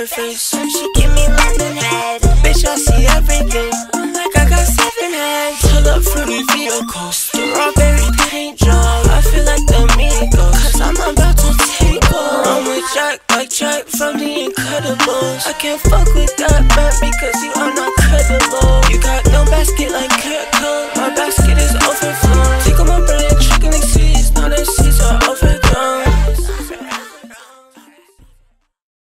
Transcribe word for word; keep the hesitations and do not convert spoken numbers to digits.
her face. She give me London head. Bitch, I see everything. Like I got seven heads. Pull up fruity vehicles. Strawberry paint job. I feel like the Migos, cause I'm about to take off. I'm with Jack, like Jack from The Incredibles. I can't fuck with that man because you are not credible. You got no basket like Kirk.